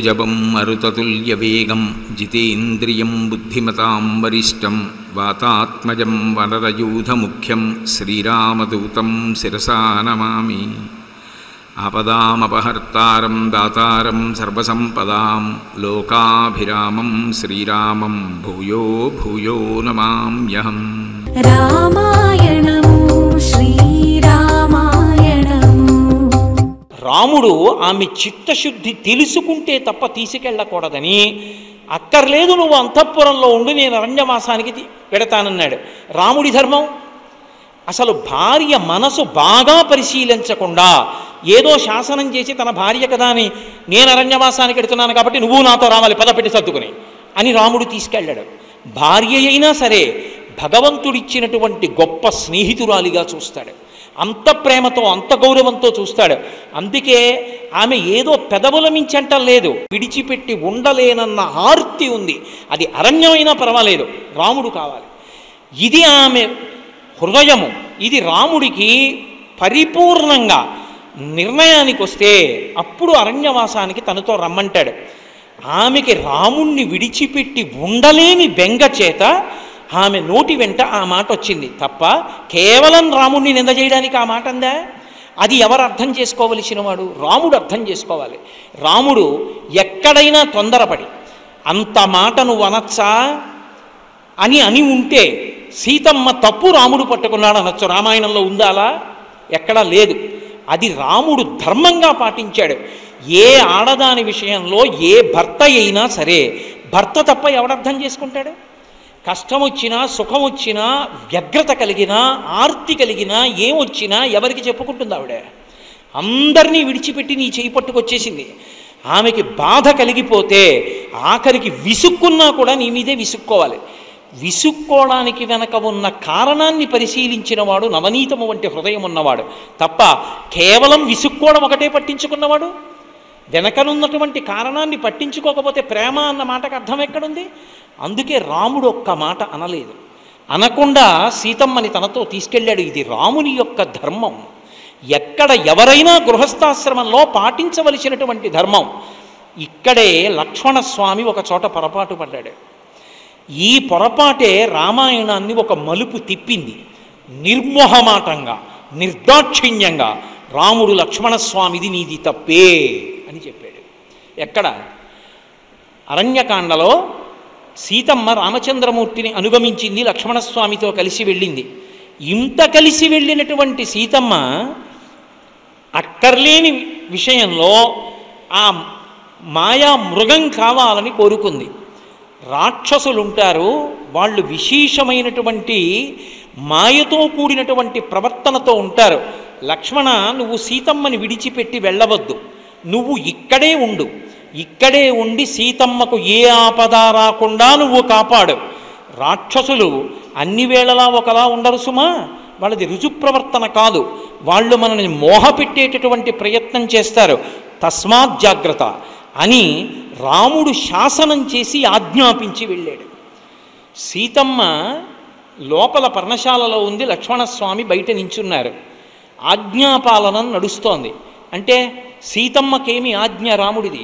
సరోజవం మరుతతుల్యవేగం జితేంద్రియం బుద్ధిమతాం వరిష్టం వాతాత్మజం వనరయూధముఖ్యం శ్రీరామదూతం శిరసా నమామి. ఆపదామపహర్తారం దాతారం సర్వసంపదాం లోకాభిరామం శ్రీరామం భూయో భూయో నమామ్యహం. రామాయణము శ్రీరామాయణము. రాముడు ఆమె చిత్తశుద్ధి తెలుసుకుంటే తప్ప తీసుకెళ్ళకూడదని, అక్కర్లేదు నువ్వు అంతఃపురంలో ఉండి నేను అరణ్యవాసానికి పెడతానన్నాడు. రాముడి ధర్మం అసలు భార్య మనసు బాగా పరిశీలించకుండా ఏదో శాసనం చేసి తన భార్య కదా అని నేను అరణ్యవాసానికి వెడుతున్నాను కాబట్టి నువ్వు నాతో రావాలి పద పెట్టి సర్దుకుని అని రాముడు తీసుకెళ్ళాడు. భార్య అయినా సరే భగవంతుడిచ్చినటువంటి గొప్ప స్నేహితురాలిగా చూస్తాడు, అంత ప్రేమతో అంత గౌరవంతో చూస్తాడు. అందుకే ఆమె ఏదో పెదవుల మించంటం లేదు, విడిచిపెట్టి ఉండలేనన్న ఆర్తి ఉంది. అది అరణ్యమైనా పర్వాలేదు, రాముడు కావాలి. ఇది ఆమె హృదయము. ఇది రాముడికి పరిపూర్ణంగా నిర్ణయానికి వస్తే అప్పుడు అరణ్యవాసానికి తనతో రమ్మంటాడు. ఆమెకి రాముణ్ణి విడిచిపెట్టి ఉండలేని బెంగ చేత ఆమె నోటి వెంట ఆ మాట వచ్చింది తప్ప కేవలం రాముణ్ణి నింద చేయడానికి ఆ మాట అందా? అది ఎవరు అర్థం చేసుకోవలసిన వాడు? రాముడు అర్థం చేసుకోవాలి. రాముడు ఎక్కడైనా తొందరపడి అంత మాట నువ్వు అనొచ్చా అని ఉంటే సీతమ్మ తప్పు రాముడు పట్టుకున్నాడు అనొచ్చు. రామాయణంలో ఉందా అలా? ఎక్కడా లేదు. అది రాముడు ధర్మంగా పాటించాడు. ఏ ఆడదాని విషయంలో ఏ భర్త అయినా సరే భర్త తప్ప ఎవడర్థం చేసుకుంటాడు? కష్టం వచ్చినా సుఖం వచ్చినా వ్యగ్రత కలిగినా ఆర్తి కలిగినా ఏమొచ్చినా ఎవరికి చెప్పుకుంటుంది ఆవిడ? అందరినీ విడిచిపెట్టి నీ చేయి పట్టుకొచ్చేసింది. ఆమెకి బాధ కలిగిపోతే ఆఖరికి విసుక్కున్నా కూడా నీ మీదే విసుక్కోవాలి. విసుక్కోవడానికి వెనక ఉన్న కారణాన్ని పరిశీలించిన వాడు నవనీతము వంటి హృదయం ఉన్నవాడు తప్ప కేవలం విసుక్కోవడం ఒకటే పట్టించుకున్నవాడు వెనకనున్నటువంటి కారణాన్ని పట్టించుకోకపోతే ప్రేమ అన్న మాటకు అర్థం ఎక్కడుంది? అందుకే రాముడు ఒక్క మాట అనలేదు. అనకుండా సీతమ్మని తనతో తీసుకెళ్ళాడు. ఇది రాముని యొక్క ధర్మం. ఎక్కడ ఎవరైనా గృహస్థాశ్రమంలో పాటించవలసినటువంటి ధర్మం. ఇక్కడే లక్ష్మణస్వామి ఒక చోట పొరపాటు పడ్డాడు. ఈ పొరపాటే రామాయణాన్ని ఒక మలుపు తిప్పింది. నిర్మోహమాటంగా నిర్దాక్షిణ్యంగా రాముడు లక్ష్మణస్వామిది నీది తప్పే అని చెప్పాడు. ఎక్కడ? అరణ్యకాండలో సీతమ్మ రామచంద్రమూర్తిని అనుగమించింది, లక్ష్మణస్వామితో కలిసి వెళ్ళింది. ఇంత కలిసి వెళ్ళినటువంటి సీతమ్మ అక్కర్లేని విషయంలో ఆ మాయా మృగం కావాలని కోరుకుంది. రాక్షసులుంటారు, వాళ్ళు విశేషమైనటువంటి మాయతో కూడినటువంటి ప్రవర్తనతో ఉంటారు. లక్ష్మణ, నువ్వు సీతమ్మని విడిచిపెట్టి వెళ్ళవద్దు, నువ్వు ఇక్కడే ఉండు, ఇక్కడే ఉండి సీతమ్మకు ఏ ఆపద రాకుండా నువ్వు కాపాడు. రాక్షసులు అన్ని వేళలా ఒకలా ఉండరు సుమా, వాళ్ళది రుజుప్రవర్తన కాదు, వాళ్ళు మనల్ని మోహపెట్టేటటువంటి ప్రయత్నం చేస్తారు, తస్మాత్ జాగ్రత్త అని రాముడు శాసనం చేసి ఆజ్ఞాపించి వెళ్ళాడు. సీతమ్మ లోపల పర్ణశాలలో ఉంది, లక్ష్మణస్వామి బయట నించున్నారు. ఆజ్ఞాపాలనం నడుస్తోంది. అంటే సీతమ్మకేమి ఆజ్ఞ? రాముడిది.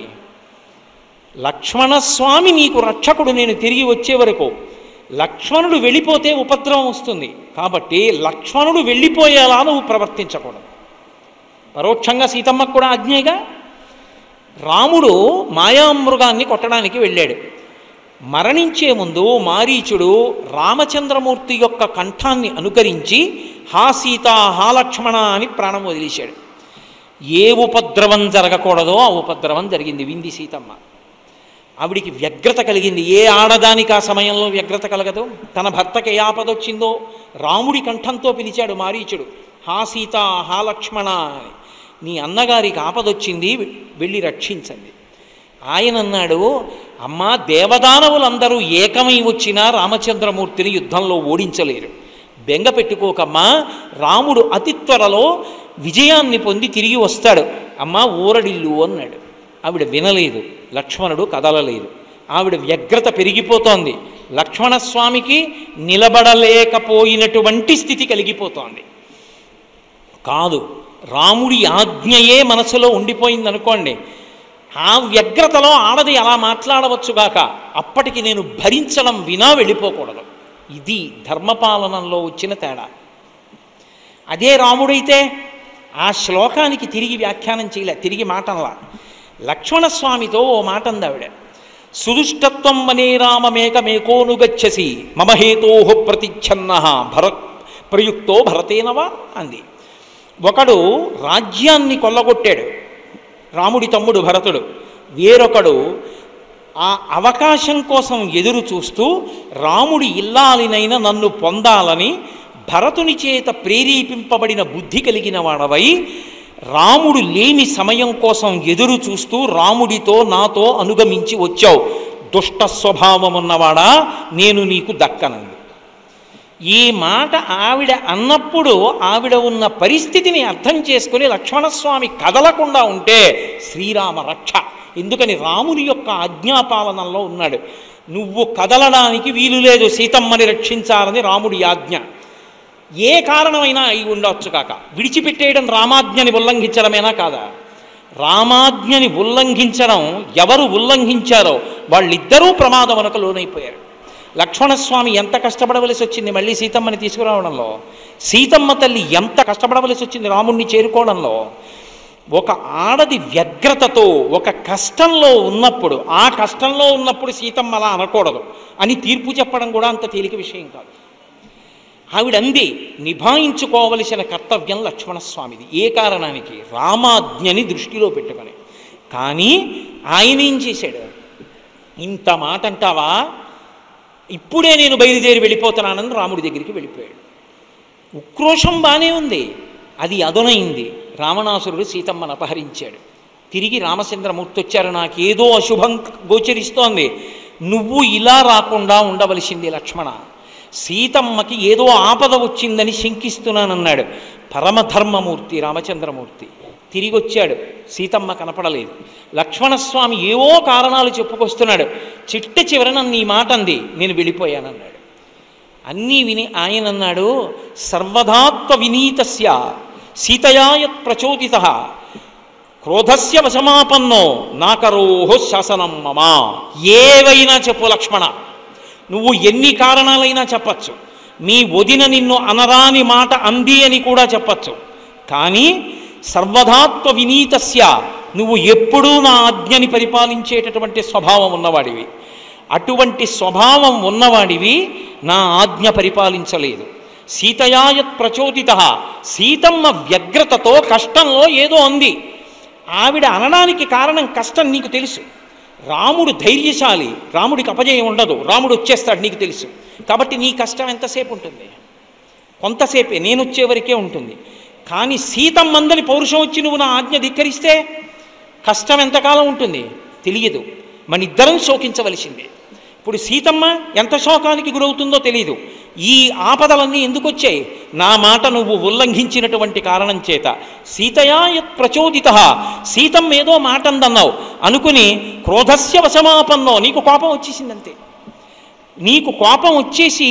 లక్ష్మణస్వామి నీకు రక్షకుడు, నేను తిరిగి వచ్చే వరకు. లక్ష్మణుడు వెళ్ళిపోతే ఉపద్రవం వస్తుంది, కాబట్టి లక్ష్మణుడు వెళ్ళిపోయేలా నువ్వు ప్రవర్తించకూడదు. పరోక్షంగా సీతమ్మకు కూడా ఆజ్ఞేగా. రాముడు మాయామృగాన్ని కొట్టడానికి వెళ్ళాడు. మరణించే ముందు మారీచుడు రామచంద్రమూర్తి యొక్క కంఠాన్ని అనుకరించి హా సీత హా లక్ష్మణ అని ప్రాణం వదిలేశాడు. ఏ ఉపద్రవం జరగకూడదో ఆ ఉపద్రవం జరిగింది. వింది సీతమ్మ. ఆవిడికి వ్యగ్రత కలిగింది. ఏ ఆడదానికి ఆ సమయంలో వ్యగ్రత కలగదు? తన భర్తకి ఏ ఆపదొచ్చిందో రాముడి కంఠంతో పిలిచాడు మారీచుడు, హా సీత హా లక్ష్మణ అని. నీ అన్నగారికి ఆపదొచ్చింది, వెళ్ళి రక్షించండి. ఆయన అన్నాడు, అమ్మా, దేవదానవులందరూ ఏకమై వచ్చినా రామచంద్రమూర్తిని యుద్ధంలో ఓడించలేరు, బెంగ పెట్టుకోకమ్మా, రాముడు అతి త్వరలో విజయాన్ని పొంది తిరిగి వస్తాడు, అమ్మా ఊరడిల్లు అన్నాడు. ఆవిడ వినలేదు, లక్ష్మణుడు కదలలేదు. ఆవిడ వ్యగ్రత పెరిగిపోతోంది. లక్ష్మణస్వామికి నిలబడలేకపోయినటువంటి స్థితి కలిగిపోతోంది. కాదు, రాముడి ఆజ్ఞయే మనసులో ఉండిపోయింది అనుకోండి, ఆ వ్యగ్రతలో ఆడది అలా మాట్లాడవచ్చుగాక, అప్పటికి నేను భరించడం వినా వెళ్ళిపోకూడదు. ఇది ధర్మపాలనంలో వచ్చిన తేడా. అదే రాముడైతే ఆ శ్లోకానికి తిరిగి వ్యాఖ్యానం చేయలే, తిరిగి మాటంలా. లక్ష్మణస్వామితో ఓ మాట అంది ఆవిడ, సుదుష్టత్వం మనే రామమేకమేకోనుగచ్చసి మమ హేతోః ప్రతిచ్ఛన్న ప్రయుక్తో భరతేనవా అంది. ఒకడు రాజ్యాన్ని కొల్లగొట్టాడు, రాముడి తమ్ముడు భరతుడు. వేరొకడు ఆ అవకాశం కోసం ఎదురు చూస్తూ రాముడి ఇల్లాలినైన నన్ను పొందాలని భరతుని చేత ప్రేరేపింపబడిన బుద్ధి కలిగిన వాడవై రాముడు లేని సమయం కోసం ఎదురు చూస్తూ రాముడితో నాతో అనుగమించి వచ్చావు. దుష్ట స్వభావం ఉన్నవాడా, నేను నీకు దక్కనంది. ఈ మాట ఆవిడ అన్నప్పుడు ఆవిడ ఉన్న పరిస్థితిని అర్థం చేసుకుని లక్ష్మణస్వామి కదలకుండా ఉంటే శ్రీరామ రక్ష. ఎందుకని రాముని యొక్క ఆజ్ఞాపాలనలో ఉన్నాడు. నువ్వు కదలడానికి వీలు లేదు, సీతమ్మని రక్షించాలని రాముడి ఆజ్ఞ. ఏ కారణమైనా అయి ఉండొచ్చు కాక, విడిచిపెట్టేయడం రామాజ్ఞని ఉల్లంఘించడమేనా కాదా? రామాజ్ఞని ఉల్లంఘించడం ఎవరు ఉల్లంఘించారో వాళ్ళిద్దరూ ప్రమాదమునకు లోనైపోయారు. లక్ష్మణస్వామి ఎంత కష్టపడవలసి వచ్చింది మళ్ళీ సీతమ్మని తీసుకురావడంలో, సీతమ్మ తల్లి ఎంత కష్టపడవలసి వచ్చింది రాముణ్ణి చేరుకోవడంలో. ఒక ఆడది వ్యగ్రతతో ఒక కష్టంలో ఉన్నప్పుడు, ఆ కష్టంలో ఉన్నప్పుడు సీతమ్మ అలా అనకూడదు అని తీర్పు చెప్పడం కూడా అంత తేలిక విషయం కాదు. ఆవిడంది నిభాయించుకోవలసిన కర్తవ్యం లక్ష్మణస్వామిది. ఏ కారణానికి? రామాజ్ఞని దృష్టిలో పెట్టుకొని. కానీ ఆయన ఏం చేశాడు? ఇంత మాట అంటావా, ఇప్పుడే నేను బయలుదేరి వెళ్ళిపోతున్నానని రాముడి దగ్గరికి వెళ్ళిపోయాడు. ఉక్రోషం బాగానే ఉంది, అది అదునైంది. రావణాసురుడు సీతమ్మను అపహరించాడు. తిరిగి రామచంద్రమూర్తి వచ్చారు, నాకేదో అశుభం గోచరిస్తోంది, నువ్వు ఇలా రాకుండా ఉండవలసింది లక్ష్మణ, సీతమ్మకి ఏదో ఆపద వచ్చిందని శంకిస్తున్నానన్నాడు. పరమధర్మమూర్తి రామచంద్రమూర్తి తిరిగి వచ్చాడు, సీతమ్మ కనపడలేదు. లక్ష్మణస్వామి ఏవో కారణాలు చెప్పుకొస్తున్నాడు. చిట్ట చివర నన్ను ఈ మాట అంది, నేను వెళ్ళిపోయానన్నాడు. అన్నీ విని ఆయన అన్నాడు, సర్వధాత్వ వినీతస్య సీతయాయత్ ప్రచోదిత క్రోధస్య వశమాపన్నో నాకరోహో శాసనం మమ. ఏవైనా చెప్పు లక్ష్మణ, నువ్వు ఎన్ని కారణాలైనా చెప్పచ్చు, మీ వదిన నిన్ను అనరాని మాట అంది అని కూడా చెప్పచ్చు, కానీ సర్వధాత్వ వినీతస్య, నువ్వు ఎప్పుడూ నా ఆజ్ఞని పరిపాలించేటటువంటి స్వభావం ఉన్నవాడివి. అటువంటి స్వభావం ఉన్నవాడివి నా ఆజ్ఞ పరిపాలించలేదు. సీతయాయత్ ప్రచోదిత, సీతమ్మ వ్యగ్రతతో కష్టంలో ఏదో అంది. ఆవిడ అనడానికి కారణం కష్టం నీకు తెలుసు. రాముడు ధైర్యశాలి, రాముడికి అపజయం ఉండదు, రాముడు వచ్చేస్తాడు నీకు తెలుసు. కాబట్టి నీ కష్టం ఎంతసేపు ఉంటుంది? కొంతసేపే, నేను వచ్చే వరకే ఉంటుంది. కానీ సీతమ్మందని పౌరుషం వచ్చి నువ్వు నా ఆజ్ఞ ధిక్కరిస్తే కష్టం ఎంతకాలం ఉంటుంది తెలియదు, మన ఇద్దరం శోకించవలసిందే. ఇప్పుడు సీతమ్మ ఎంత శోకానికి గురవుతుందో తెలియదు. ఈ ఆపదలన్నీ ఎందుకు వచ్చాయి? నా మాట నువ్వు ఉల్లంఘించినటువంటి కారణం చేత. సీతయా యత్ ప్రచోదిత, సీతమ్మ ఏదో మాట అందన్నావు అనుకుని క్రోధస్య వశమాపన్నో, నీకు కోపం వచ్చేసిందంతే. నీకు కోపం వచ్చేసి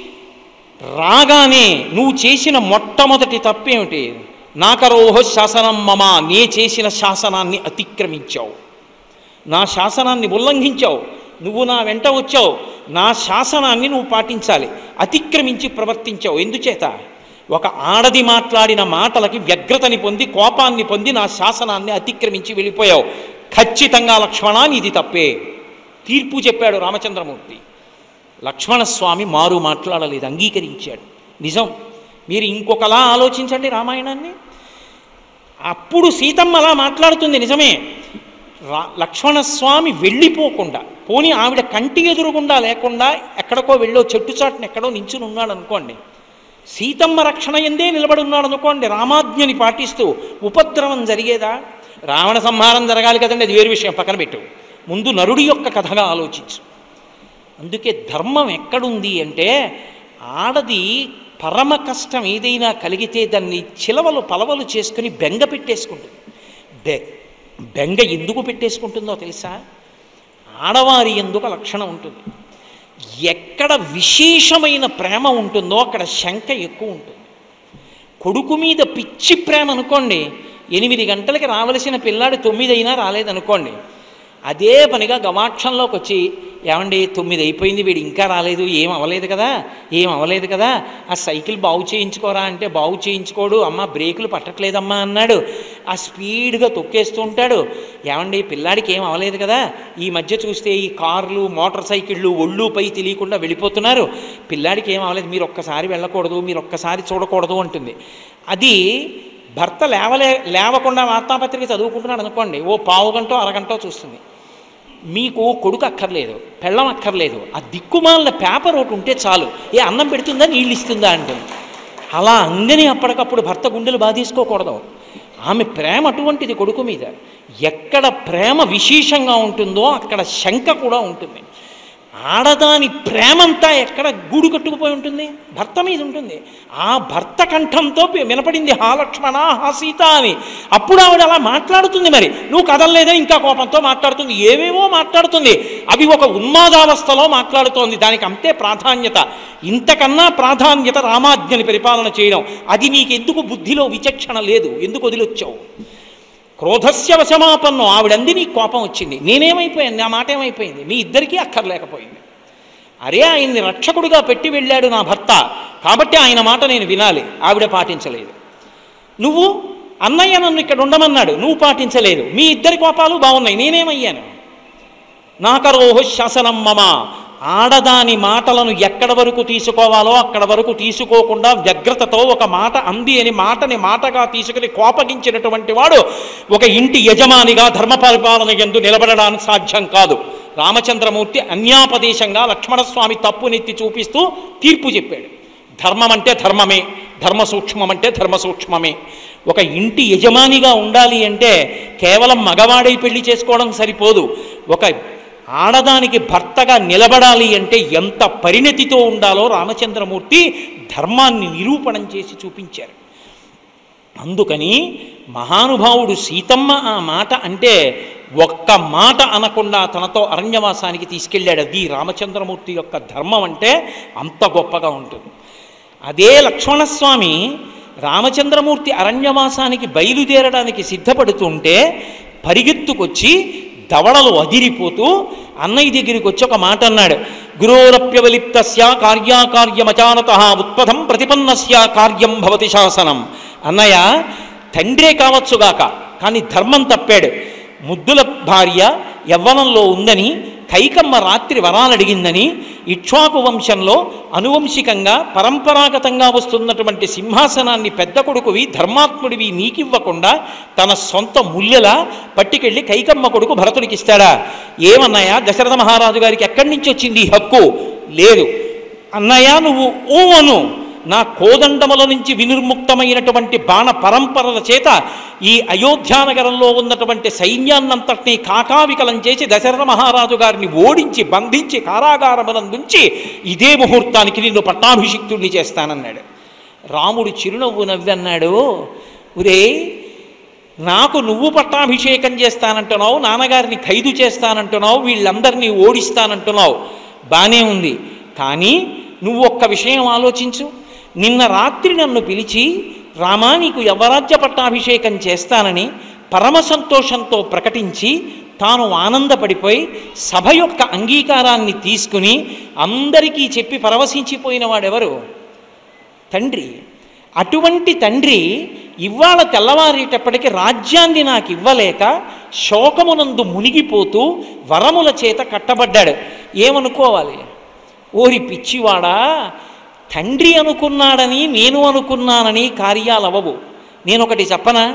రాగానే నువ్వు చేసిన మొట్టమొదటి తప్పేమిటి? నాకరోహ శాసనం మమ, నే చేసిన శాసనాన్ని అతిక్రమించావు, నా శాసనాన్ని ఉల్లంఘించావు. నువ్వు నా వెంట వచ్చావు, నా శాసనాన్ని నువ్వు పాటించాలి, అతిక్రమించి ప్రవర్తించావు. ఎందుచేత? ఒక ఆడది మాట్లాడిన మాటలకి వ్యగ్రతని పొంది, కోపాన్ని పొంది నా శాసనాన్ని అతిక్రమించి వెళ్ళిపోయావు. ఖచ్చితంగా లక్ష్మణ ఇది తప్పే. తీర్పు చెప్పాడు రామచంద్రమూర్తి. లక్ష్మణస్వామి మారు మాట్లాడలేదు, అంగీకరించాడు. నిజం. మీరు ఇంకొకలా ఆలోచించండి రామాయణాన్ని. అప్పుడు సీతమ్మ అలా మాట్లాడుతుంది నిజమే. లక్ష్మణస్వామి వెళ్ళిపోకుండా, పోనీ ఆవిడ కంటి ఎదురుగుండా లేకుండా ఎక్కడికో వెళ్ళో చెట్టు చాటును ఎక్కడో నించుని ఉన్నాడు అనుకోండి, సీతమ్మ రక్షణ ఎందే నిలబడి ఉన్నాడు అనుకోండి, రామాజ్ఞని పాటిస్తూ, ఉపద్రవం జరిగేదా? రావణ సంహారం జరగాలి కదండి, అది వేరు విషయం, పక్కన పెట్టు. ముందు నరుడి యొక్క కథగా ఆలోచించు. అందుకే ధర్మం ఎక్కడుంది అంటే, ఆడది పరమ కష్టం ఏదైనా కలిగితే దాన్ని చిలవలు పలవలు చేసుకుని బెంగ పెట్టేసుకుంటుంది. బెంగ ఎందుకు పెట్టేసుకుంటుందో తెలుసా? ఆడవారి ఎందుకు లక్షణం ఉంటుంది. ఎక్కడ విశేషమైన ప్రేమ ఉంటుందో అక్కడ శంక ఎక్కువ ఉంటుంది. కొడుకు మీద పిచ్చి ప్రేమ అనుకోండి, 8 గంటలకి రావలసిన పిల్లాడు 9 అయినా రాలేదనుకోండి, అదే పనిగా గవాక్షంలోకి వచ్చి, ఏమండి 9 అయిపోయింది, వీడు ఇంకా రాలేదు, ఏం అవ్వలేదు కదా, ఆ సైకిల్ బాగు చేయించుకోరా అంటే బాగు చేయించుకోడు, అమ్మ బ్రేకులు పట్టట్లేదమ్మా అన్నాడు. ఆ స్పీడ్గా తొక్కేస్తూ ఉంటాడు. ఏమండి పిల్లాడికి ఏం అవ్వలేదు కదా, ఈ మధ్య చూస్తే ఈ కార్లు మోటార్ సైకిళ్ళు ఒళ్ళు పై తెలియకుండా వెళ్ళిపోతున్నారు, పిల్లాడికి ఏం అవ్వలేదు, మీరు ఒక్కసారి వెళ్ళకూడదు, మీరు ఒక్కసారి చూడకూడదు అంటుంది. అది భర్త లేవకుండా వార్తాపత్రిక చదువుకుంటున్నాడు అనుకోండి, ఓ పావు గంటో అరగంటో చూస్తుంది. మీకు కొడుకు అక్కర్లేదు, పెళ్ళం అక్కర్లేదు, ఆ దిక్కుమాలిన పేపర్ ఒకటి ఉంటే చాలు, ఏ అన్నం పెడుతుందా నీళ్ళు ఇస్తుందా అంటుంది. అలా అందని అప్పటికప్పుడు భర్త గుండెలు బాధేసుకోకూడదు. ఆమె ప్రేమ అటువంటిది కొడుకు మీద. ఎక్కడ ప్రేమ విశేషంగా ఉంటుందో అక్కడ శంక కూడా ఉంటుంది. ఆడదాని ప్రేమంతా ఎక్కడ గూడు కట్టుకుపోయి ఉంటుంది, భర్త మీద ఉంటుంది. ఆ భర్త కంఠంతో వినపడింది హా లక్ష్మణ హా సీత అని. అప్పుడు ఆవిడ అలా మాట్లాడుతుంది. మరి నువ్వు కదలలేదని ఇంకా కోపంతో మాట్లాడుతుంది, ఏవేవో మాట్లాడుతుంది. అవి ఒక ఉన్మాదావస్థలో మాట్లాడుతోంది. దానికి అంతే ప్రాధాన్యత. ఇంతకన్నా ప్రాధాన్యత రామాజ్ఞని పరిపాలన చేయడం. అది నీకెందుకు బుద్ధిలో విచక్షణ లేదు, ఎందుకు వదిలొచ్చావు? క్రోధస్య వశమాపన్నం. ఆవిడంది నీకు కోపం వచ్చింది, నేనేమైపోయాను, నా మాట ఏమైపోయింది, మీ ఇద్దరికీ అక్కర్లేకపోయింది. అరే ఆయన్ని రక్షకుడిగా పెట్టి వెళ్ళాడు నా భర్త, కాబట్టి ఆయన మాట నేను వినాలి, ఆవిడ పాటించలేదు. నువ్వు అన్నయ్య నన్ను ఇక్కడ ఉండమన్నాడు, నువ్వు పాటించలేదు, మీ ఇద్దరి కోపాలు బాగున్నాయి, నేనేమయ్యాను? నాకరోహ శాసనం మమ. ఆడదాని మాటలను ఎక్కడ వరకు తీసుకోవాలో అక్కడ వరకు తీసుకోకుండా వ్యగ్రతతో ఒక మాట అంది అని మాటని మాటగా తీసుకుని కోపగించినటువంటి వాడు ఒక ఇంటి యజమానిగా ధర్మ పరిపాలన యందు నిలబడడానికి సాధ్యం కాదు. రామచంద్రమూర్తి అన్యాపదేశంగా లక్ష్మణస్వామి తప్పునెత్తి చూపిస్తూ తీర్పు చెప్పాడు. ధర్మం అంటే ధర్మమే, ధర్మ సూక్ష్మం అంటే ధర్మ సూక్ష్మమే. ఒక ఇంటి యజమానిగా ఉండాలి అంటే కేవలం మగవాడై పెళ్లి చేసుకోవడం సరిపోదు. ఒక ఆడదానికి భర్తగా నిలబడాలి అంటే ఎంత పరిణతితో ఉండాలో రామచంద్రమూర్తి ధర్మాన్ని నిరూపణం చేసి చూపించారు. అందుకని మహానుభావుడు సీతమ్మ ఆ మాట అంటే ఒక్క మాట అనకుండా తనతో అరణ్యవాసానికి తీసుకెళ్ళాడు. అది రామచంద్రమూర్తి యొక్క ధర్మం అంటే అంత గొప్పగా ఉంటుంది. అదే లక్ష్మణస్వామి రామచంద్రమూర్తి అరణ్యవాసానికి బయలుదేరడానికి సిద్ధపడుతుంటే పరిగెత్తుకొచ్చి దవడలు అదిరిపోతూ అన్నయ్య దగ్గరికి వచ్చి ఒక మాట అన్నాడు. గురోరప్యవలిప్తస్య కార్యాకార్యమచానత ఉత్పథం ప్రతిపన్నస్య కార్యం భవతి శాసనం. అన్నయ్య తండ్రే కావచ్చుగాక, కానీ ధర్మం తప్పాడు. ముద్దుల భార్య యవ్వనంలో ఉందని, కైకమ్మ రాత్రి వరాలడిగిందని, ఇక్ష్వాకు వంశంలో అనువంశికంగా పరంపరాగతంగా వస్తున్నటువంటి సింహాసనాన్ని పెద్ద కొడుకువి ధర్మాత్ముడివి నీకివ్వకుండా తన సొంత ముల్లెలా పట్టుకెళ్ళి కైకమ్మ కొడుకు భరతుడికి ఇస్తాడా? ఏమన్నాయా దశరథ మహారాజు గారికి ఎక్కడి నుంచి వచ్చింది ఈ హక్కు? లేదు. అన్నయ్య నువ్వు అను, నా కోదండముల నుంచి వినిర్ముక్తమైనటువంటి బాణ పరంపరల చేత ఈ అయోధ్యానగరంలో ఉన్నటువంటి సైన్యాన్నంతటినీ కాకావికలం చేసి దశరథ మహారాజు గారిని ఓడించి బంధించి కారాగారమునందుంచి ఇదే ముహూర్తానికి నిన్ను పట్టాభిషిక్తుడిని చేస్తానన్నాడు. రాముడు చిరునవ్వు నవ్వన్నాడు, ఒరే నాకు నువ్వు పట్టాభిషేకం చేస్తానంటున్నావు, నాన్నగారిని ఖైదు చేస్తానంటున్నావు, వీళ్ళందరినీ ఓడిస్తానంటున్నావు, బానే ఉంది. కానీ నువ్వు ఒక్క విషయం ఆలోచించు. నిన్న రాత్రి నన్ను పిలిచి రామా నీకు యవ్వరాజ్య పట్టాభిషేకం చేస్తానని పరమ సంతోషంతో ప్రకటించి తాను ఆనందపడిపోయి సభ యొక్క అంగీకారాన్ని తీసుకుని అందరికీ చెప్పి పరవశించిపోయిన వాడెవరు? తండ్రి. అటువంటి తండ్రి ఇవాళ తెల్లవారేటప్పటికి రాజ్యాన్ని నాకు ఇవ్వలేక శోకమునందు మునిగిపోతూ వరముల చేత కట్టబడ్డాడు. ఏమనుకోవాలి? ఓరి పిచ్చివాడా, తండ్రి అనుకున్నాడని నేను అనుకున్నానని కార్యాలవవు. నేనొకటి చెప్పనా?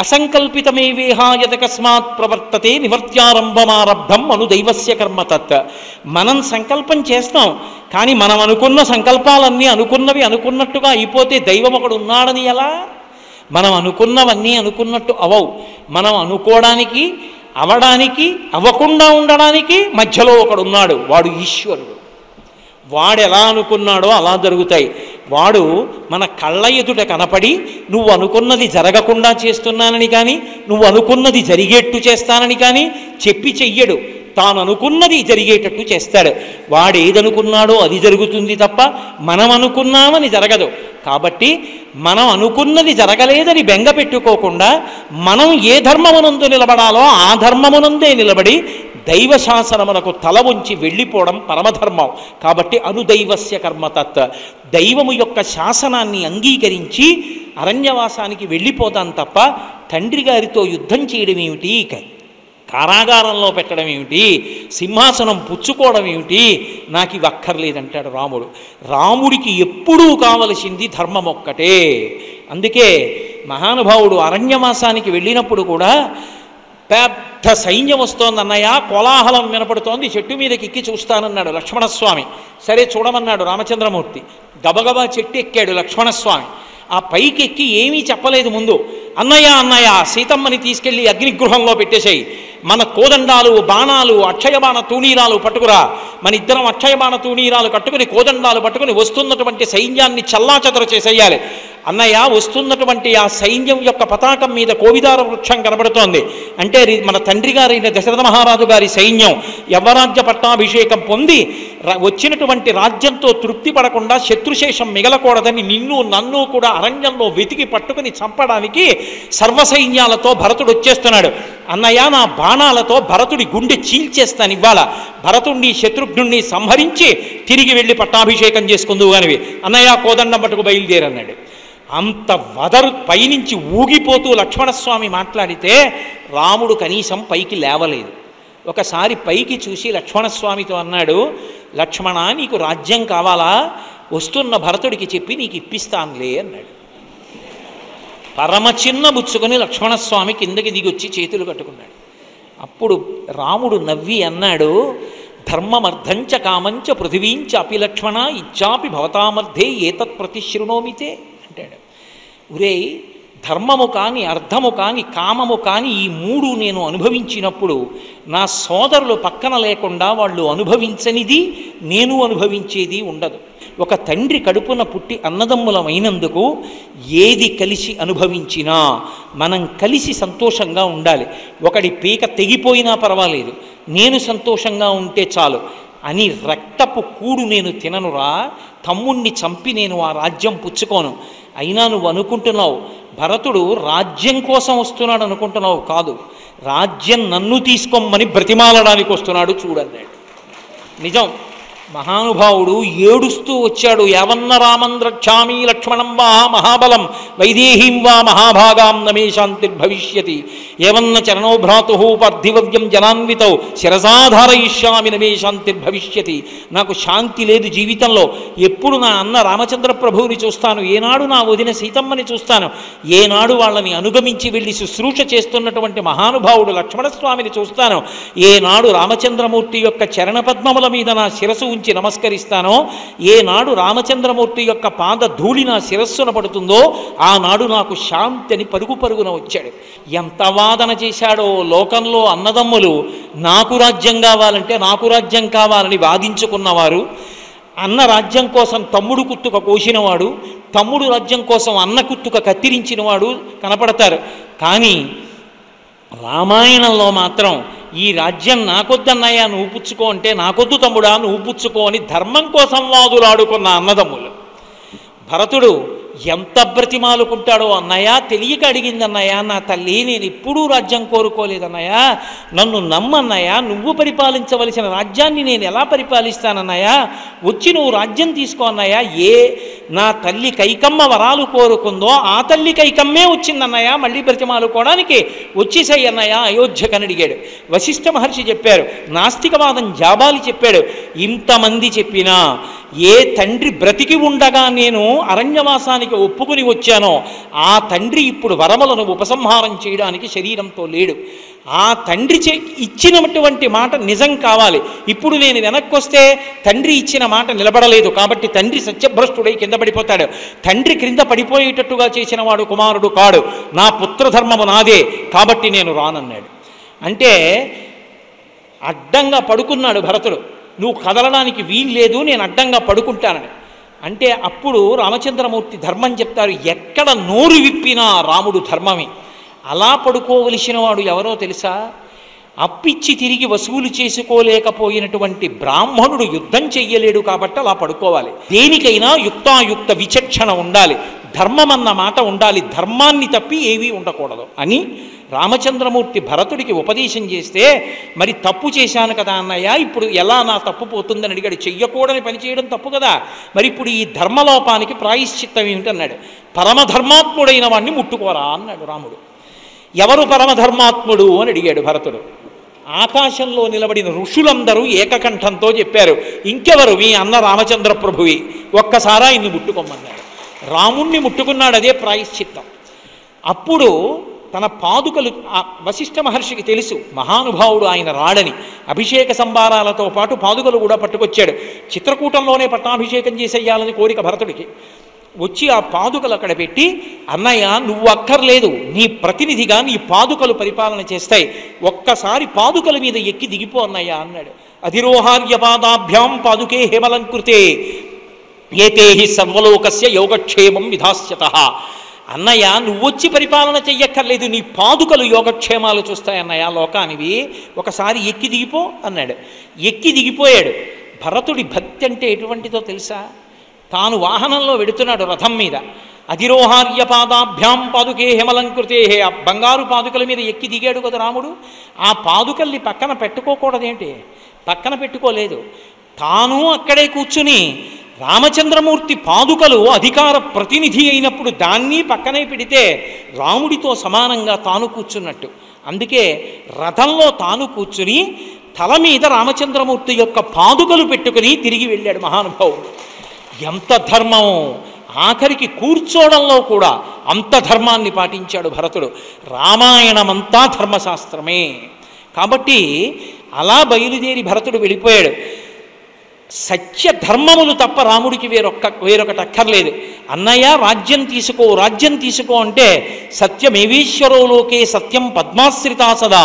అసంకల్పితమేవేహాయతకస్మాత్ ప్రవర్తతే నివర్త్యారంభమారబ్ధం అను దైవస్య కర్మతత్. మనం సంకల్పం చేస్తాం, కానీ మనం అనుకున్న సంకల్పాలన్నీ అనుకున్నవి అనుకున్నట్టుగా అయిపోతే దైవం ఒకడు ఉన్నాడని ఎలా? మనం అనుకున్నవన్నీ అనుకున్నట్టు అవవు. మనం అనుకోవడానికి, అవడానికి, అవ్వకుండా ఉండడానికి మధ్యలో ఒకడున్నాడు, వాడు ఈశ్వరుడు. వాడు ఎలా అనుకున్నాడో అలా జరుగుతాయి. వాడు మన కళ్ళ ఎదుట కనపడి నువ్వు అనుకున్నది జరగకుండా చేస్తున్నానని కానీ, నువ్వు అనుకున్నది జరిగేట్టు చేస్తానని కానీ చెప్పి చెయ్యడు. తాను అనుకున్నది జరిగేటట్టు చేస్తాడు. వాడు ఏదనుకున్నాడో అది జరుగుతుంది తప్ప మనం అనుకున్నామని జరగదు. కాబట్టి మనం అనుకున్నది జరగలేదని బెంగ పెట్టుకోకుండా మనం ఏ ధర్మమునందు నిలబడాలో ఆ ధర్మమునందే నిలబడి దైవశాసనమునకు తల ఉంచి వెళ్ళిపోవడం పరమధర్మం. కాబట్టి అనుదైవస్య కర్మతత్, దైవము యొక్క శాసనాన్ని అంగీకరించి అరణ్యవాసానికి వెళ్ళిపోతాను తప్ప తండ్రి గారితో యుద్ధం చేయడం ఏమిటి, కారాగారంలో పెట్టడం ఏమిటి, సింహాసనం పుచ్చుకోవడం ఏమిటి, నాకు ఇవి అక్కర్లేదంటాడు రాముడు. రాముడికి ఎప్పుడూ కావలసింది ధర్మం ఒక్కటే. అందుకే మహానుభావుడు అరణ్యవాసానికి వెళ్ళినప్పుడు కూడా పెద్ద సైన్యం వస్తోంది అన్నయ్య, కోలాహలం వినపడుతోంది, చెట్టు మీదకి ఎక్కి చూస్తానన్నాడు లక్ష్మణస్వామి. సరే చూడమన్నాడు రామచంద్రమూర్తి. గబగబా చెట్టు ఎక్కాడు లక్ష్మణస్వామి. ఆ పైకి ఎక్కి ఏమీ చెప్పలేదు ముందు. అన్నయ్య అన్నయ్య సీతమ్మని తీసుకెళ్ళి అగ్నిగృహంలో పెట్టేశాయి, మన కోదండాలు బాణాలు అక్షయబాణ తూణీరాలు పట్టుకురా, మన ఇద్దరం అక్షయబాణ తూణీరాలు కట్టుకుని కోదండాలు పట్టుకుని వస్తున్నటువంటి సైన్యాన్ని చల్లాచెదరు చేసేయాలి. అన్నయ్య వస్తున్నటువంటి ఆ సైన్యం యొక్క పతాకం మీద కోవిదార వృక్షం కనబడుతోంది. అంటే మన తండ్రి గారైన దశరథ మహారాజు గారి సైన్యం యవ్వరాజ్య పట్టాభిషేకం పొంది వచ్చినటువంటి రాజ్యంతో తృప్తి పడకుండా శత్రుశేషం మిగలకూడదని నిన్ను నన్ను కూడా అరణ్యంలో వెతికి పట్టుకుని చంపడానికి సర్వసైన్యాలతో భరతుడు వచ్చేస్తున్నాడు. అన్నయ్య నా బాణాలతో భరతుడి గుండె చీల్చేస్తాను ఇవాళ, భరతుడిని శత్రుఘ్నుణ్ణి సంహరించి తిరిగి వెళ్ళి పట్టాభిషేకం చేసుకుందువు కానివి, అన్నయ్య కోదండం పట్టుకు బయలుదేరన్నాడు. అంత వదరు పైనుంచి ఊగిపోతూ లక్ష్మణస్వామి మాట్లాడితే రాముడు కనీసం పైకి లేవలేదు. ఒకసారి పైకి చూసి లక్ష్మణస్వామితో అన్నాడు, లక్ష్మణ నీకు రాజ్యం కావాలా, వస్తున్న భరతుడికి చెప్పి నీకు ఇప్పిస్తానులే అన్నాడు. పరమ చిన్న బుచ్చుకొని లక్ష్మణస్వామి కిందకి దిగొచ్చి చేతులు కట్టుకున్నాడు. అప్పుడు రాముడు నవ్వి అన్నాడు, ధర్మమర్థంచ కామంచ పృథివీంచ అపి లక్ష్మణ ఇచ్చాపి భవతామర్థే ఏతత్ ప్రతిశృణోమితే అంటాడు. ఒరే ధర్మము కానీ అర్థము కానీ కామము కానీ ఈ మూడు నేను అనుభవించినప్పుడు నా సోదరులు పక్కన లేకుండా వాళ్ళు అనుభవించనిది నేను అనుభవించేది ఉండదు. ఒక తండ్రి కడుపున పుట్టి అన్నదమ్ములమైనందుకు ఏది కలిసి అనుభవించినా మనం కలిసి సంతోషంగా ఉండాలి. ఒకడి పీక తెగిపోయినా పర్వాలేదు, నేను సంతోషంగా ఉంటే చాలు అని రక్తపు కూడు నేను తిననురా, తమ్ముణ్ణి చంపి నేను ఆ రాజ్యం పుచ్చుకోను. అయినా నువ్వు అనుకుంటున్నావు భరతుడు రాజ్యం కోసం వస్తున్నాడు అనుకుంటున్నావు, కాదు, రాజ్యం నన్ను తీసుకోమని బ్రతిమాలడానికి వస్తున్నాడు చూడన్నాడు. నిజం. మహానుభావుడు ఏడుస్తూ వచ్చాడు. యావన్న రామం రక్షామి లక్ష్మణం వా మహాబలం వైదేహీం వా మహాభాగాం నమే శాంతిర్భవిష్యతి ఏవన్న చరణో భ్రాతు పార్థివ్యం జనాన్వితౌ శిరసాధారయిష్యామి నమే శాంతిర్భవిష్యతి. నాకు శాంతి లేదు జీవితంలో. ఎప్పుడు నా అన్న రామచంద్ర ప్రభువుని చూస్తాను, ఏనాడు నా వదిన సీతమ్మని చూస్తాను, ఏనాడు వాళ్ళని అనుగమించి వెళ్ళి శుశ్రూష చేస్తున్నటువంటి మహానుభావుడు లక్ష్మణస్వామిని చూస్తాను, ఏనాడు రామచంద్రమూర్తి యొక్క చరణపద్మముల మీద నా శిరసు ఉంచి నమస్కరిస్తానో, ఏనాడు రామచంద్రమూర్తి యొక్క పాద ధూళి నా శిరస్సున పడుతుందో ఆనాడు నాకు శాంతి అని పరుగు పరుగున వచ్చాడు. ఎంత వాదన చేశాడో లోకంలో అన్నదమ్ములు. నాకు రాజ్యం కావాలంటే నాకు రాజ్యం కావాలని వాదించుకున్నవారు, అన్న రాజ్యం కోసం తమ్ముడు కుత్తుక కోసినవాడు, తమ్ముడు రాజ్యం కోసం అన్న కుత్తుక కత్తిరించినవాడు కనపడతారు. కానీ రామాయణంలో మాత్రం ఈ రాజ్యం నాకొద్దన్నయ్యా నువ్వు పుచ్చుకో అంటే నాకొద్దు తమ్ముడా నువ్వు పుచ్చుకో అని ధర్మం కోసం వాదులాడుకున్న అన్నదమ్ములు. భరతుడు ఎంత బ్రతిమాలుకుంటాడో, అన్నయ్య తెలియక అడిగింది అన్నయ్య నా తల్లి, నేను ఎప్పుడూ రాజ్యం కోరుకోలేదన్నయ్య, నన్ను నమ్మన్నయ్య, నువ్వు పరిపాలించవలసిన రాజ్యాన్ని నేను ఎలా పరిపాలిస్తానన్నయ్య, వచ్చి నువ్వు రాజ్యం తీసుకో అన్నయ్య. ఏ నా తల్లి కైకమ్మ వరాలు కోరుకుందో ఆ తల్లి కైకమ్మే వచ్చిందన్నయ్య, మళ్ళీ బ్రతిమాలుకోవడానికి వచ్చేసాయి అన్నయ్య అయోధ్యకని అడిగాడు. వశిష్ఠ మహర్షి చెప్పారు, నాస్తికవాదం జాబాలి చెప్పాడు. ఇంతమంది చెప్పినా ఏ తండ్రి బ్రతికి ఉండగా నేను అరణ్యవాసానికి ఒప్పుకుని వచ్చానో ఆ తండ్రి ఇప్పుడు వరములను ఉపసంహారం చేయడానికి శరీరంతో లేడు. ఆ తండ్రి ఇచ్చినటువంటి మాట నిజం కావాలి. ఇప్పుడు నేను వెనక్కి వస్తే తండ్రి ఇచ్చిన మాట నిలబడలేదు కాబట్టి తండ్రి సత్యభ్రష్టుడై కింద పడిపోతాడు. తండ్రి క్రింద పడిపోయేటట్టుగా చేసిన వాడు కుమారుడు కాడు. నా పుత్రధర్మము నాదే కాబట్టి నేను రానన్నాడు. అంటే అడ్డంగా పడుకున్నాడు భరతుడు. నువ్వు కదలడానికి వీలు లేదు, నేను అడ్డంగా పడుకుంటానని. అంటే అప్పుడు రామచంద్రమూర్తి ధర్మం చెప్తారు. ఎక్కడ నోరు విప్పినా రాముడు ధర్మమే. అలా పడుకోవలసిన వాడు ఎవరో తెలుసా? అప్పిచ్చి తిరిగి వసూలు చేసుకోలేకపోయినటువంటి బ్రాహ్మణుడు యుద్ధం చెయ్యలేడు కాబట్టి అలా పడుకోవాలి. దేనికైనా యుక్తాయుక్త విచక్షణ ఉండాలి, ధర్మం అన్న మాట ఉండాలి, ధర్మాన్ని తప్పి ఏవీ ఉండకూడదు అని రామచంద్రమూర్తి భరతుడికి ఉపదేశం చేస్తే, మరి తప్పు చేశాను కదా అన్నయ్య, ఇప్పుడు ఎలా నా తప్పు పోతుందని అడిగాడు. చెయ్యకూడని పని చేయడం తప్పు కదా, మరి ఇప్పుడు ఈ ధర్మలోపానికి ప్రాయశ్చిత్తం ఏమిటన్నాడు. పరమధర్మాత్ముడైన వాడిని ముట్టుకోరా అన్నాడు రాముడు. ఎవరు పరమధర్మాత్ముడు అని అడిగాడు భరతుడు. ఆకాశంలో నిలబడిన ఋషులందరూ ఏకకంఠంతో చెప్పారు, ఇంకెవరు, మీ అన్న రామచంద్ర ప్రభువి, ఒక్కసారి ఆయన్ని ముట్టుకోమన్నాడు. రాముణ్ణి ముట్టుకున్నాడు, అదే ప్రాయశ్చిత్తం. అప్పుడు తన పాదుకలు, వశిష్ఠ మహర్షికి తెలుసు మహానుభావుడు ఆయన రాడని, అభిషేక సంభారాలతో పాటు పాదుకలు కూడా పట్టుకొచ్చాడు. చిత్రకూటంలోనే పట్టాభిషేకం చేసేయాలని కోరిక భరతుడికి. వచ్చి ఆ పాదుకలు అక్కడ పెట్టి, అన్నయ్య నువ్వు అక్కర్లేదు, నీ ప్రతినిధిగా నీ పాదుకలు పరిపాలన చేస్తాయి, ఒక్కసారి పాదుకల మీద ఎక్కి దిగిపో అన్నయ్య అన్నాడు. అధిరోహార్య పాదాభ్యాం పాదుకే హేమలంకృతే ఏతే హి సర్వలోకస్య యోగక్షేమం విధాస్యతః. అన్నయ్య నువ్వొచ్చి పరిపాలన చెయ్యక్కర్లేదు, నీ పాదుకలు యోగక్షేమాలు చూస్తాయి అన్నయ్య లోకానివి, ఒకసారి ఎక్కి దిగిపో అన్నాడు. ఎక్కి దిగిపోయాడు. భరతుడి భక్తి అంటే ఎటువంటిదో తెలుసా? తాను వాహనంలో వెడుతున్నాడు రథం మీద, అధిరోహార్య పాదాభ్యాం పాదుకే హేమలంకృతే, ఆ బంగారు పాదుకల మీద ఎక్కి దిగాడు కదా రాముడు. ఆ పాదుకల్ని పక్కన పెట్టుకోకూడదేంటి? పక్కన పెట్టుకోలేదు, తాను అక్కడే కూర్చుని రామచంద్రమూర్తి పాదుకలు అధికార ప్రతినిధి అయినప్పుడు దాన్ని పక్కనే పెడితే రాముడితో సమానంగా తాను కూర్చున్నట్టు. అందుకే రథంలో తాను కూర్చుని తల మీద రామచంద్రమూర్తి యొక్క పాదుకలు పెట్టుకుని తిరిగి వెళ్ళాడు మహానుభావుడు. ఎంత ధర్మం! ఆఖరికి కూర్చోవడంలో కూడా అంత ధర్మాన్ని పాటించాడు భరతుడు. రామాయణమంతా ధర్మశాస్త్రమే కాబట్టి అలా బయలుదేరి భరతుడు వెళ్ళిపోయాడు. సత్యధర్మములు తప్ప రాముడికి వేరొకటి అక్కర్లేదు. అన్నయ్య రాజ్యం తీసుకో, రాజ్యం తీసుకో అంటే సత్యమేవీశ్వరోలోకే సత్యం పద్మాశ్రితా సదా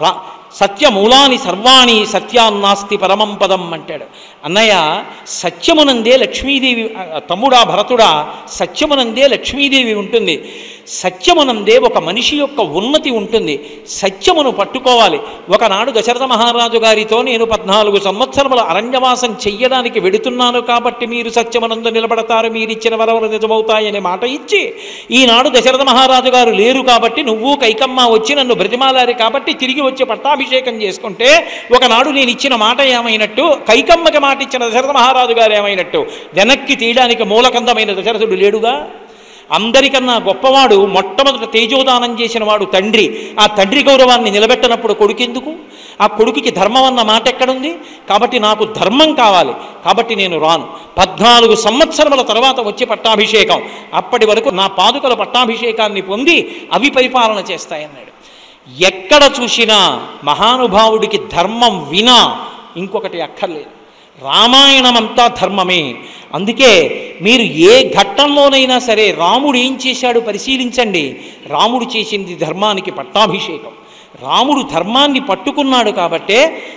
సత్యమూలాని సర్వాణి సత్యాన్నాస్తి పరమం పదం అంటాడు. అన్నయ్య సత్యమునందే లక్ష్మీదేవి, తమ్ముడా భరతుడా సత్యమునందే లక్ష్మీదేవి ఉంటుంది, సత్యమునందే ఒక మనిషి యొక్క ఉన్నతి ఉంటుంది. సత్యమును పట్టుకోవాలి. ఒకనాడు దశరథ మహారాజు గారితో, నేను 14 సంవత్సరముల అరణ్యవాసం చెయ్యడానికి వెడుతున్నాను కాబట్టి మీరు సత్యమునందు నిలబడతారు, మీరిచ్చిన వరములు నిజమవుతాయనే మాట ఇచ్చి, ఈనాడు దశరథ మహారాజు గారు లేరు కాబట్టి నువ్వు కైకమ్మ వచ్చి నన్ను బ్రతిమాలారు కాబట్టి తిరిగి వచ్చి పట్టాభిషేకం చేసుకుంటే, ఒకనాడు నేను ఇచ్చిన మాట ఏమైనట్టు, కైకమ్మకి మాట ఇచ్చిన దశరథ మహారాజు గారు ఏమైనట్టు? వెనక్కి తీయడానికి మూలకందమైన దశరథుడు లేడుగా. అందరికన్నా గొప్పవాడు, మొట్టమొదట తేజోదానం చేసిన వాడు తండ్రి. ఆ తండ్రి గౌరవాన్ని నిలబెట్టనప్పుడు కొడుకెందుకు? ఆ కొడుకుకి ధర్మం అన్న మాట ఎక్కడుంది? కాబట్టి నాకు ధర్మం కావాలి, కాబట్టి నేను రాను. 14 సంవత్సరముల తర్వాత వచ్చే పట్టాభిషేకం, అప్పటి వరకు నా పాదుకల పట్టాభిషేకాన్ని పొంది అవి పరిపాలన చేస్తాయన్నాడు. ఎక్కడ చూసినా మహానుభావుడికి ధర్మం వినా ఇంకొకటి అక్కర్లేదు. రామాయణమంతా ధర్మమే. అందుకే మీరు ఏ ఘట్టంలోనైనా సరే రాముడు ఏం చేశాడు పరిశీలించండి. రాముడు చేసింది ధర్మానికి పట్టాభిషేకం. రాముడు ధర్మాన్ని పట్టుకున్నాడు కాబట్టే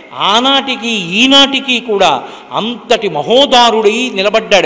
ఆనాటికి ఈనాటికి కూడా అంతటి మహోదారుడై నిలబడ్డాడు.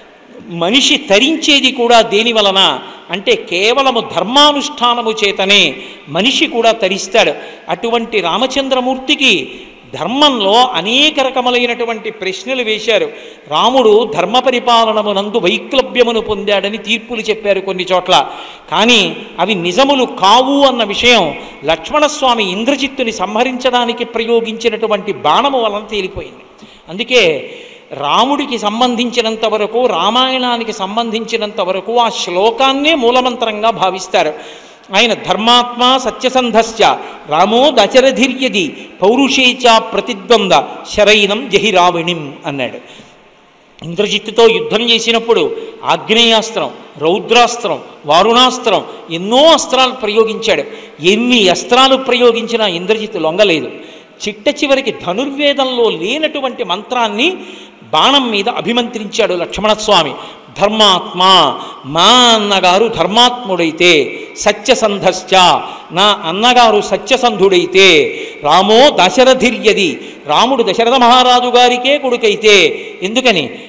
మనిషి తరించేది కూడా దేని వలన అంటే కేవలము ధర్మానుష్ఠానము చేతనే మనిషి కూడా తరిస్తాడు. అటువంటి రామచంద్రమూర్తికి ధర్మంలో అనేక రకములైనటువంటి ప్రశ్నలు వేశారు. రాముడు ధర్మ పరిపాలనమునందు వైక్లభ్యమును పొందాడని తీర్పులు చెప్పారు కొన్ని చోట్ల. కానీ అవి నిజములు కావు అన్న విషయం లక్ష్మణస్వామి ఇంద్రజిత్తుని సంహరించడానికి ప్రయోగించినటువంటి బాణము వలన తేలిపోయింది. అందుకే రాముడికి సంబంధించినంత వరకు, రామాయణానికి సంబంధించినంత వరకు ఆ శ్లోకాన్నే మూలమంత్రంగా భావిస్తారు. ఆయన ధర్మాత్మ సత్యసంధస్య రామో దశరథిర్యది పౌరుషేచ ప్రతిద్వంద శరైనం జహిరావిణిం అన్నాడు. ఇంద్రజిత్తుతో యుద్ధం చేసినప్పుడు ఆగ్నేయాస్త్రం, రౌద్రాస్త్రం, వారుణాస్త్రం, ఎన్నో అస్త్రాలు ప్రయోగించాడు. ఎన్ని అస్త్రాలు ప్రయోగించినా ఇంద్రజిత్తు లొంగలేదు. చిట్ట చివరికి ధనుర్వేదంలో లేనటువంటి మంత్రాన్ని బాణం మీద అభిమంత్రించాడు లక్ష్మణస్వామి. ధర్మాత్మ, మా అన్నగారు ధర్మాత్ముడైతే, సత్యసంధశ్చ, నా అన్నగారు సత్యసంధుడైతే, రామో దశరథిర్యది, రాముడు దశరథ మహారాజు గారికే కొడుకైతే. ఎందుకని?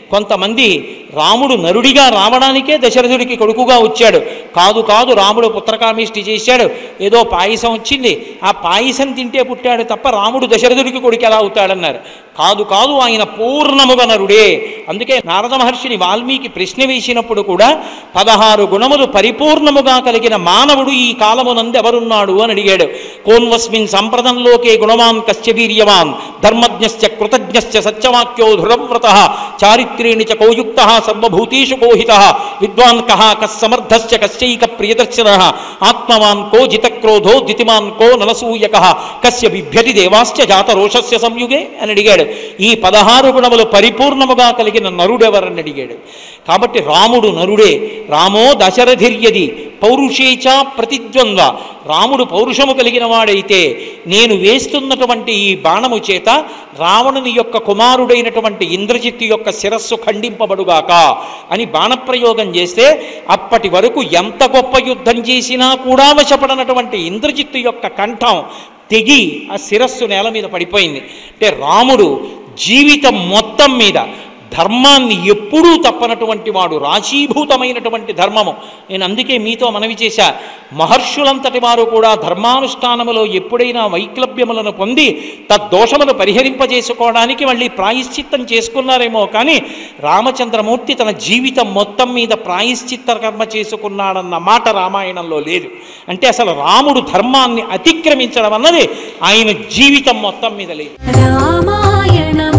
కొంతమంది రాముడు నరుడిగా రావడానికే దశరథుడికి కొడుకుగా వచ్చాడు, కాదు కాదు రాముడు పుత్రకామిష్టి చేశాడు, ఏదో పాయసం వచ్చింది, ఆ పాయసం తింటే పుట్టాడు తప్ప రాముడు దశరథుడికి కొడుకు ఎలా అవుతాడన్నారు. కాదు కాదు ఆయన పూర్ణముగా నరుడే. అందుకే నారద మహర్షిని వాల్మీకి ప్రశ్న వేసినప్పుడు కూడా 16 గుణములు పరిపూర్ణముగా కలిగిన మానవుడు ఈ కాలమునందు ఎవరున్నాడు అని అడిగాడు. కోన్వస్మిన్ సంప్రదంలోకే గుణవాన్ కశ్చ వీర్యవాన్ ధర్మజ్ఞశ్చ కృతజ్ఞశ్చ సత్యవాక్యో దృఢవ్రతః చారిత్రేణి చ కోయుక్తః సర్వభూతేషు కోహితః విద్వాన్ కః కస్సమర్థశ్చ కశ్చైక ప్రియదర్శనః ఆత్మవాన్ కో జితక్రోధో ద్యుతిమాన్ కో నలసూయకః కస్య బిభ్యతి దేవాశ్చ జాతరోషస్య సంయుగే అని అడిగాడు. ఈ 16 గుణములు పరిపూర్ణముగా కలిగిన నరుడెవరని అడిగాడు. కాబట్టి రాముడు నరుడే. రామో దశరథిర్యది పౌరుషేచ ప్రతిద్వంద్వ. రాముడు పౌరుషము కలిగిన వాడైతే నేను వేస్తున్నటువంటి ఈ బాణము చేత రావణుని యొక్క కుమారుడైనటువంటి ఇంద్రజిత్తు యొక్క శిరస్సు ఖండింపబడుగాక అని బాణప్రయోగం చేస్తే అప్పటి వరకు ఎంత గొప్ప యుద్ధం చేసినా కూడా వశపడనటువంటి ఇంద్రజిత్తు యొక్క కంఠం తెగి ఆ శిరస్సు నేల మీద పడిపోయింది. అంటే రాముడు జీవితం మొత్తం మీద ధర్మాన్ని ఎప్పుడూ తప్పనటువంటి వాడు, రాశీభూతమైనటువంటి ధర్మము. నేను అందుకే మీతో మనవి చేశా, మహర్షులంతటి వారు కూడా ధర్మానుష్ఠానములో ఎప్పుడైనా వైక్లభ్యములను పొంది తద్దోషములు పరిహరింపజేసుకోవడానికి మళ్ళీ ప్రాయశ్చిత్తం చేసుకున్నారేమో కానీ రామచంద్రమూర్తి తన జీవితం మొత్తం మీద ప్రాయశ్చిత్త కర్మ చేసుకున్నాడన్న మాట రామాయణంలో లేదు. అంటే అసలు రాముడు ధర్మాన్ని అతిక్రమించడం అన్నది ఆయన జీవితం మొత్తం మీద లేదు. రామాయణం